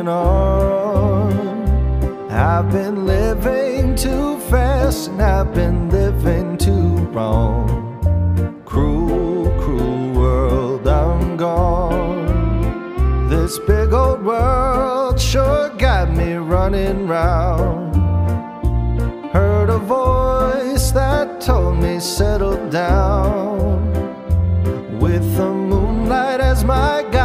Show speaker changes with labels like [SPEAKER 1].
[SPEAKER 1] moving on. I've been living too fast and I've been living too wrong. Cruel, cruel world, I'm gone. This big old world sure got me running round. Heard a voice that told me settle down, with the moonlight as my guide.